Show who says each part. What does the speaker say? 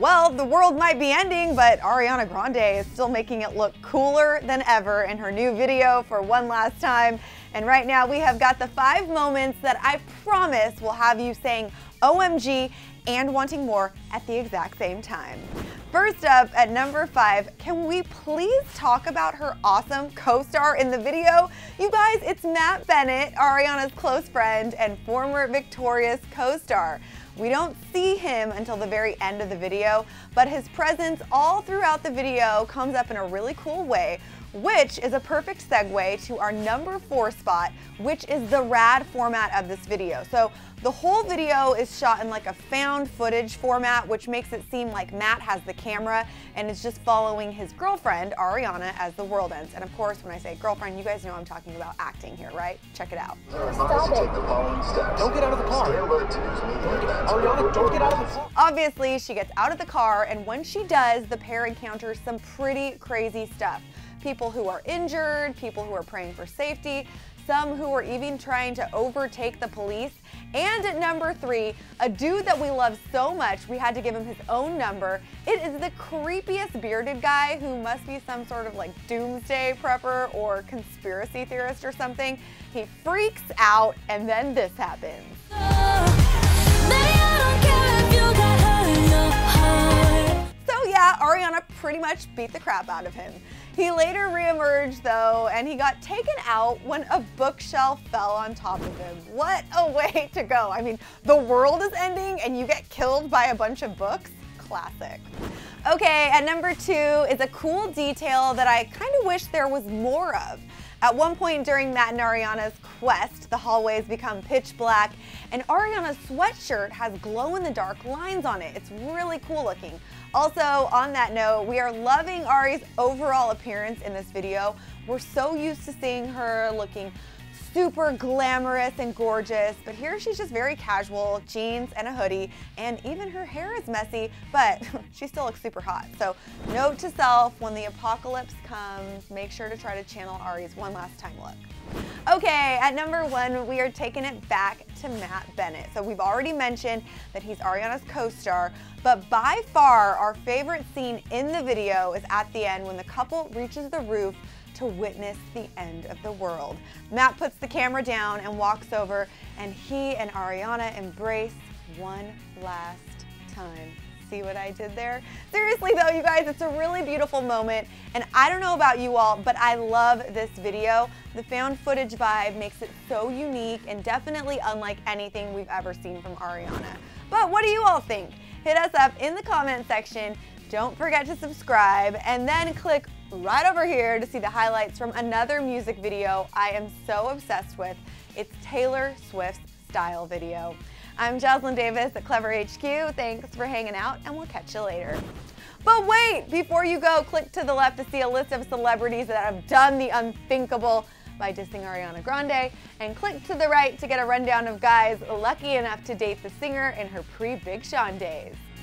Speaker 1: Well, the world might be ending, but Ariana Grande is still making it look cooler than ever in her new video for One Last Time. And right now we have got the 5 moments that I promise will have you saying OMG and wanting more at the exact same time. First up, at number 5, can we please talk about her awesome co-star in the video? You guys, it's Matt Bennett, Ariana's close friend and former Victorious co-star. We don't see him until the very end of the video, but his presence all throughout the video comes up in a really cool way, which is a perfect segue to our number 4 spot, which is the rad format of this video. So the whole video is shot in like a found footage format, which makes it seem like Matt has the camera and is just following his girlfriend, Ariana, as the world ends. And of course, when I say girlfriend, you guys know I'm talking about acting here, right? Check it out.
Speaker 2: Stop it.
Speaker 3: Don't get out of the car. Ariana, don't get out of the car.
Speaker 1: Obviously, she gets out of the car, and when she does, the pair encounters some pretty crazy stuff. People who are injured, people who are praying for safety, some who are even trying to overtake the police. And at number 3, a dude that we love so much, we had to give him his own number. It is the creepiest bearded guy who must be some sort of like doomsday prepper or conspiracy theorist or something. He freaks out, and then this happens. So yeah, Ariana pretty much beat the crap out of him. He later reemerged though, and he got taken out when a bookshelf fell on top of him. What a way to go. I mean, the world is ending and you get killed by a bunch of books? Classic. Okay, at number 2 is a cool detail that I kind of wish there was more of. At one point during Matt and Ariana's quest, the hallways become pitch black, and Ariana's sweatshirt has glow-in-the-dark lines on it. It's really cool looking. Also, on that note, we are loving Ari's overall appearance in this video. We're so used to seeing her looking super glamorous and gorgeous, but here she's just very casual, jeans and a hoodie, and even her hair is messy, but she still looks super hot. So note to self, when the apocalypse comes, make sure to try to channel Ari's One Last Time look. Okay, at number 1, we are taking it back to Matt Bennett. So we've already mentioned that he's Ariana's co-star, but by far our favorite scene in the video is at the end when the couple reaches the roof to witness the end of the world. Matt puts the camera down and walks over, and he and Ariana embrace one last time. See what I did there? Seriously though, you guys, it's a really beautiful moment, and I don't know about you all, but I love this video. The found footage vibe makes it so unique and definitely unlike anything we've ever seen from Ariana. But what do you all think? Hit us up in the comment section. Don't forget to subscribe, and then click right over here to see the highlights from another music video I am so obsessed with. It's Taylor Swift's Style video. I'm Jocelyn Davis at Clevver HQ. Thanks for hanging out, and we'll catch you later. But wait, before you go, click to the left to see a list of celebrities that have done the unthinkable by dissing Ariana Grande, and click to the right to get a rundown of guys lucky enough to date the singer in her pre-Big Sean days.